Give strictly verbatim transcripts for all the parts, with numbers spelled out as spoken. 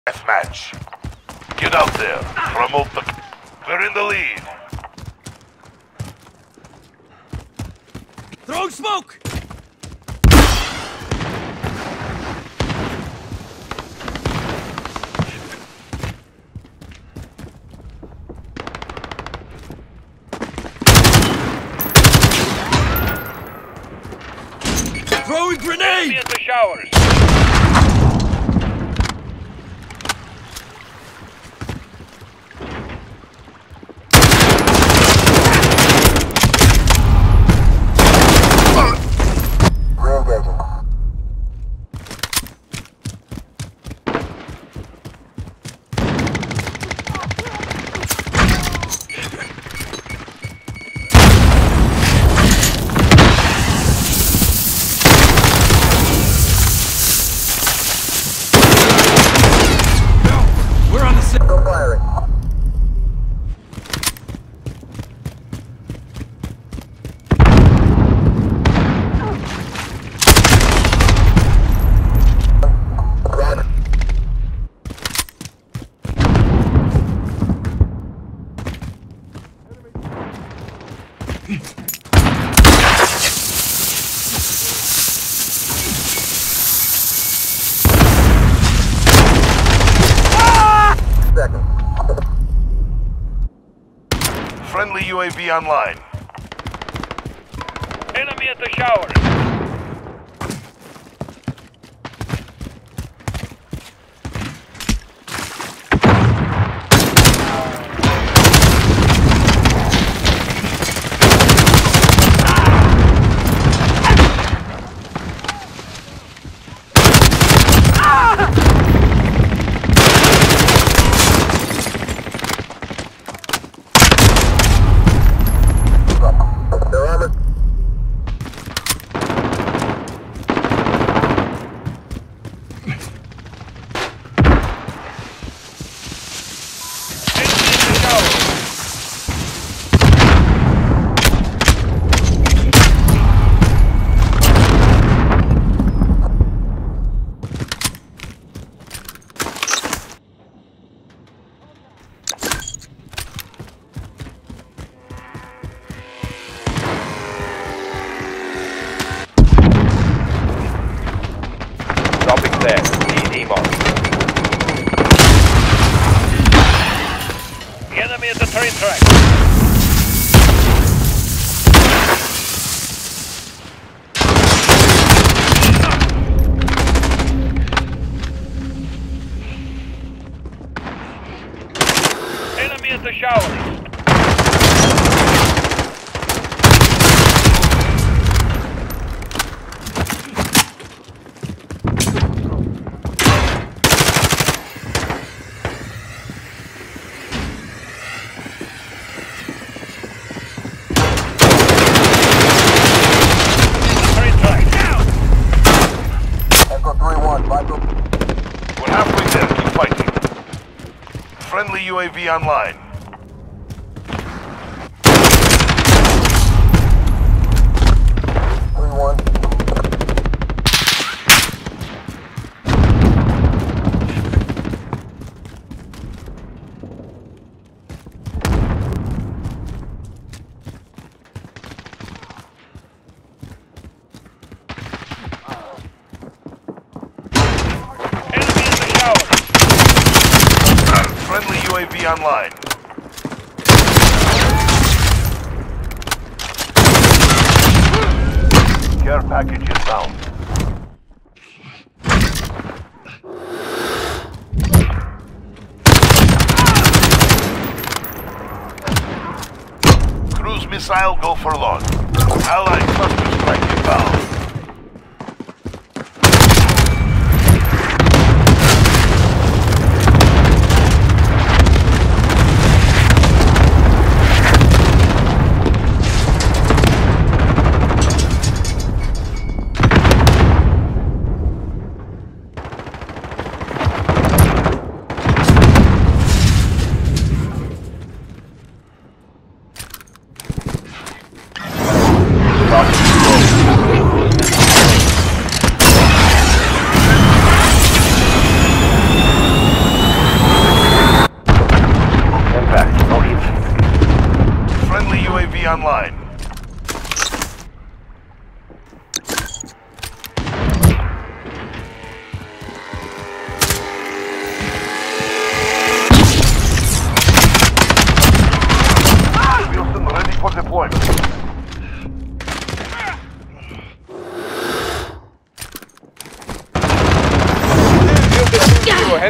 Deathmatch. Get out there. Promote the... We're in the lead. Throwing smoke! Throwing grenade! Enemy at the showers. Friendly U A V online. Enemy at the showers. Dropping there. Need E M O. Enemy at the train track. Enemy at the showers. We're halfway there. Keep fighting. Friendly U A V online. three one. Friendly U A V online. Care package inbound. Cruise missile go for launch. Allied cluster strike inbound. Talking to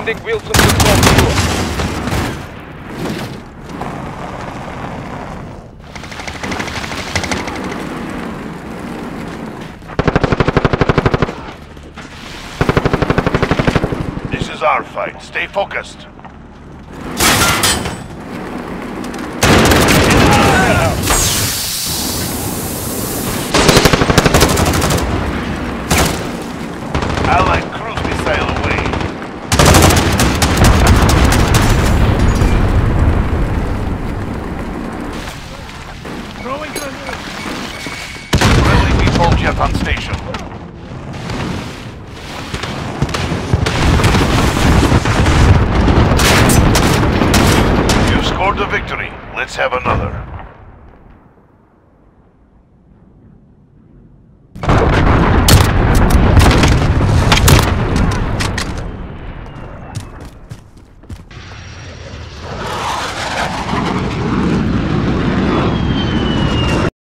Sending Wilson to talk to you. This is our fight. Stay focused. Allied cruise missile away. Throwing grenade. Friendly default jet on station. You scored the victory. Let's have another.